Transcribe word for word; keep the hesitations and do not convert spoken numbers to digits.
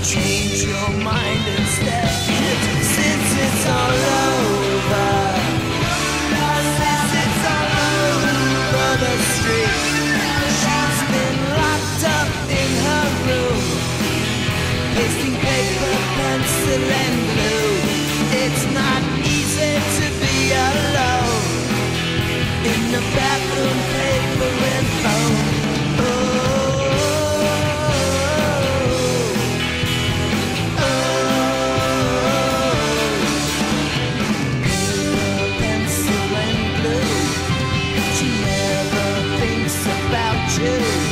change your mind instead. Since it's all over, since it's all over the street, she's been locked up in her room, pasting paper, pencil and glue. It's not easy to be alone in the bathroom, paper and phone. You